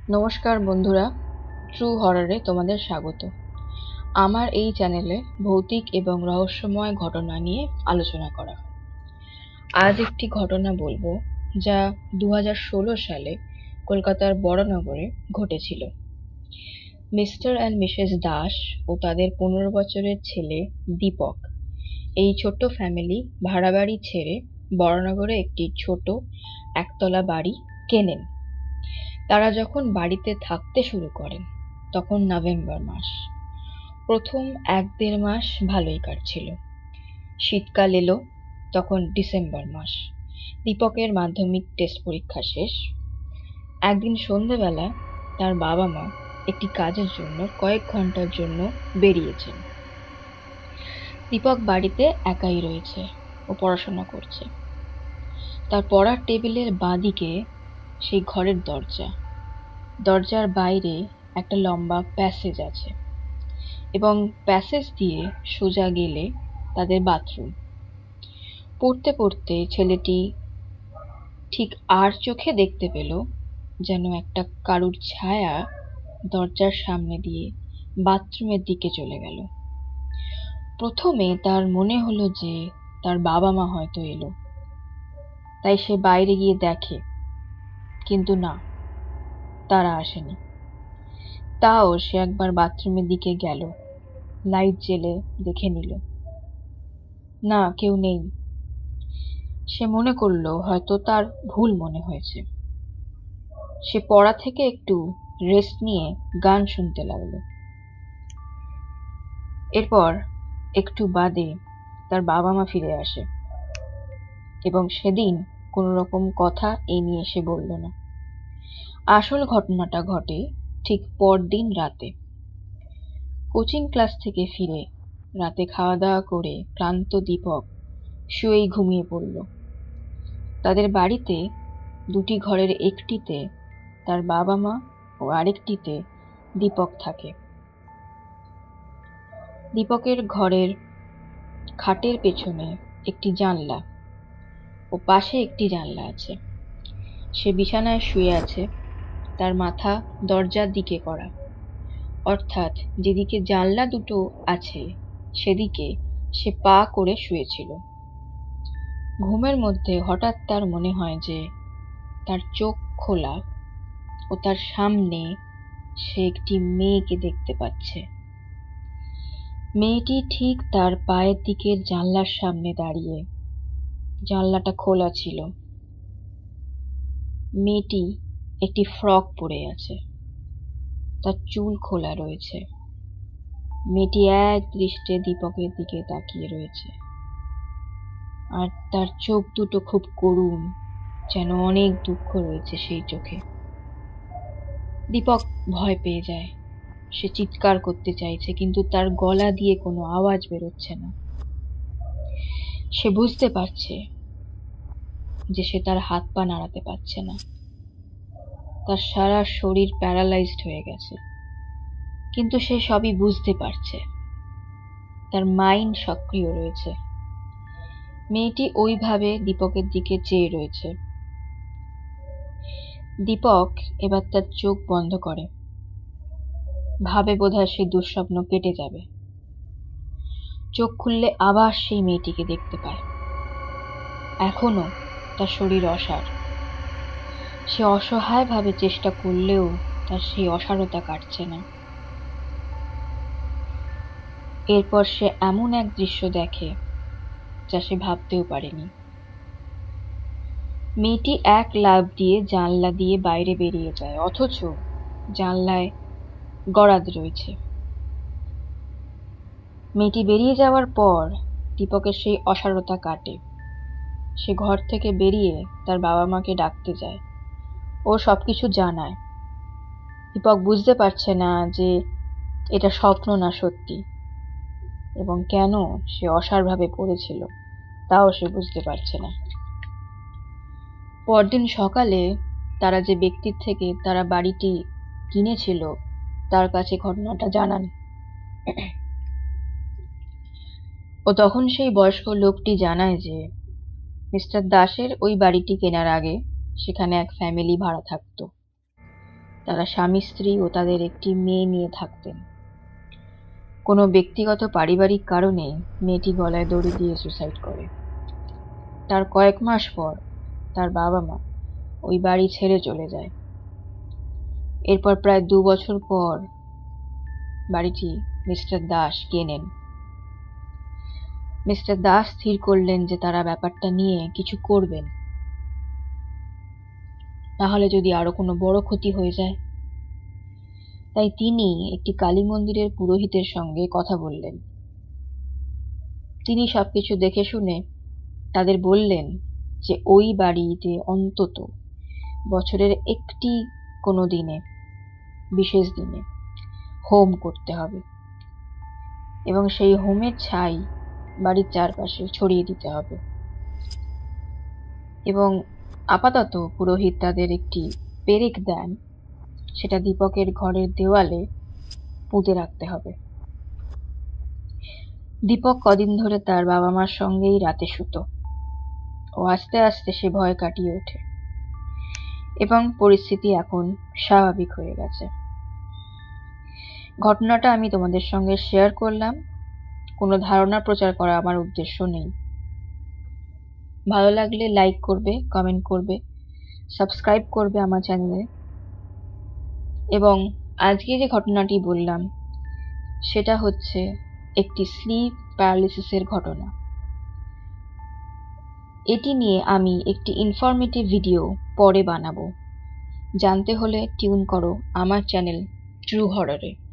নমস্কার বন্ধুরা, ট্রু হররে তোমাদের স্বাগত। আমার এই চ্যানেলে ভৌতিক এবং রহস্যময় ঘটনা নিয়ে আলোচনা করা হয়। আজ একটি ঘটনা বলবো যা 2016 সালে কলকাতার বড়নগরে ঘটেছিল। মিস্টার অ্যান্ড মিসেস দাস ও তাদের 15 বছরের ছেলে দীপক এই ছোট্ট ফ্যামিলি ভাড়া বাড়ি ছেড়ে বড়নগরে একটি ছোট একতলা বাড়ি কেনেন। তারা যখন বাড়িতে থাকতে শুরু করেন তখন নভেম্বর মাস। প্রথম 1-1.5 মাস ভালোই কাটছিল। শীতকাল এলো, তখন ডিসেম্বর মাস। দীপকের মাধ্যমিক টেস্ট পরীক্ষা শেষ। একদিন সন্ধেবেলা তার বাবা মা একটি কাজের জন্য কয়েক ঘন্টার জন্য বেরিয়েছেন। দীপক বাড়িতে একাই রয়েছে ও পড়াশোনা করছে। তার পড়ার টেবিলের বাঁদিকে সেই ঘরের দরজার বাইরে একটা লম্বা প্যাসেজ আছে এবং প্যাসেজ দিয়ে সোজা গেলে তাদের বাথরুম। পড়তে পড়তে ছেলেটি ঠিক আর চোখে দেখতে পেল যেন একটা কারুর ছায়া দরজার সামনে দিয়ে বাথরুমের দিকে চলে গেল। প্রথমে তার মনে হলো যে তার বাবা মা হয়তো এলো, তাই সে বাইরে গিয়ে দেখে, কিন্তু না, তারা আসেনি। তাও সে একবার বাথরুমের দিকে গেল, লাইট জেলে দেখে নিল, না, কেউ নেই। সে মনে করলো হয়তো তার ভুল মনে হয়েছে। সে পড়া থেকে একটু রেস্ট নিয়ে গান শুনতে লাগলো। এরপর একটু বাদে তার বাবা মা ফিরে আসে এবং সেদিন কোনো রকম কথা এই নিয়ে সে বলল না। আসল ঘটনাটা ঘটে ঠিক পরদিন রাতে। কোচিং ক্লাস থেকে ফিরে রাতে খাওয়া দাওয়া করে ক্লান্ত দীপক শুয়েই ঘুমিয়ে পড়ল। তাদের বাড়িতে দুটি ঘরের একটিতে তার বাবা মা ও আরেকটিতে দীপক থাকে। দীপকের ঘরের খাটের পেছনে একটি জানলা ও পাশে একটি জানলা আছে। সে বিছানায় শুয়ে আছে, তার মাথা দরজার দিকে করা, অর্থাৎ যেদিকে জানলা দুটো আছে সেদিকে সে পা করে শুয়েছিল। ঘুমের মধ্যে হঠাৎ তার মনে হয় যে তার চোখ খোলা ও তার সামনে সে একটি মেয়েকে দেখতে পাচ্ছে। মেয়েটি ঠিক তার পায়ের দিকের জানলার সামনে দাঁড়িয়ে। জানলাটা খোলা ছিল। মেয়েটি একটি ফ্রক পরে আছে, তার চুল খোলা রয়েছে। মেয়েটি এক দৃষ্টে দীপকের দিকে তাকিয়ে রয়েছে, আর তার চোখ দুটো খুব করুণ, যেন অনেক দুঃখ রয়েছে সেই চোখে। দীপক ভয় পেয়ে যায়। সে চিৎকার করতে চাইছে, কিন্তু তার গলা দিয়ে কোনো আওয়াজ বেরোচ্ছে না। সে বুঝতে পারছে যে সে তার হাত পা নাড়াতে পারছে না, তার সারা শরীর প্যারালাইজড হয়ে গেছে। কিন্তু সে সবই বুঝতে পারছে, তার মাইন্ড সক্রিয় রয়েছে। মেয়েটি ওইভাবে দীপকের দিকে চেয়ে রয়েছে। দীপক এবার তার চোখ বন্ধ করে, ভাবে বোধহয় সেই দুঃস্বপ্ন কেটে যাবে। চোখ খুললে আবার সেই মেয়েটিকে দেখতে পায়। এখনো তার শরীর অসাড়। সে অসহায়ভাবে চেষ্টা করলেও তার সেই অসাড়তা কাটছে না। এরপর সে এমন এক দৃশ্য দেখে যা সে ভাবতেও পারেনি। মেয়েটি এক লাফ দিয়ে জানলা দিয়ে বাইরে বেরিয়ে যায়, অথচ জানলায় গরাদ রয়েছে। মেয়েটি বেরিয়ে যাওয়ার পর দীপকের সেই অসাড়তা কাটে। সে ঘর থেকে বেরিয়ে তার বাবা মাকে ডাকতে যায়। ও সবকিছু জানায়। দীপক বুঝতে পারছে না যে এটা স্বপ্ন না সত্যি, এবং কেন সে অসাড়ভাবে পড়েছিল তাও সে বুঝতে পারছে না। পরদিন সকালে তারা যে ব্যক্তির থেকে তারা বাড়িটি কিনেছিল তার কাছে ঘটনাটা জানান। ও তখন সেই বয়স্ক লোকটি জানায় যে মিস্টার দাসের ওই বাড়িটি কেনার আগে সেখানে এক ফ্যামিলি ভাড়া থাকতো। তারা স্বামী স্ত্রী ও তাদের একটি মেয়ে নিয়ে থাকতেন। কোনো ব্যক্তিগত পারিবারিক কারণে মেয়েটি গলায় দড়ি দিয়ে সুসাইড করে। তার কয়েক মাস পর তার বাবা মা ওই বাড়ি ছেড়ে চলে যায়। এরপর প্রায় 2 বছর পর বাড়িটি মিস্টার দাস কেনেন। মিস্টার দাস স্থির করলেন যে তারা ব্যাপারটা নিয়ে কিছু করবেন, নাহলে যদি আরো কোনো বড় ক্ষতি হয়ে যায়। তাই তিনি একটি কালী মন্দিরের পুরোহিতের সঙ্গে কথা বললেন। তিনি সবকিছু দেখে শুনে তাদের বললেন যে ওই বাড়িতে অন্তত বছরের একটি কোনো দিনে, বিশেষ দিনে হোম করতে হবে এবং সেই হোমের ছাই বাড়ির চারপাশে ছড়িয়ে দিতে হবে। এবং আপাতত পুরোহিত তাদের একটি পেরেক দেন, সেটা দীপকের ঘরের দেওয়ালে পুঁতে রাখতে হবে। দীপক কদিন ধরে তার বাবা মার সঙ্গেই রাতে শুতো ও আস্তে আস্তে সে ভয় কাটিয়ে ওঠে এবং পরিস্থিতি এখন স্বাভাবিক হয়ে গেছে। ঘটনাটা আমি তোমাদের সঙ্গে শেয়ার করলাম, কোনো ধারণা প্রচার করা আমার উদ্দেশ্য নেই। ভালো লাগলে লাইক করবে, কমেন্ট করবে, সাবস্ক্রাইব করবে আমার চ্যানেলে। এবং আজকে যে ঘটনাটি বললাম সেটা হচ্ছে একটি স্লিপ প্যারালিসিসের ঘটনা। এটি নিয়ে আমি একটি ইনফরমেটিভ ভিডিও পরে বানাবো। জানতে হলে টিউন করো আমার চ্যানেল ট্রু হররে।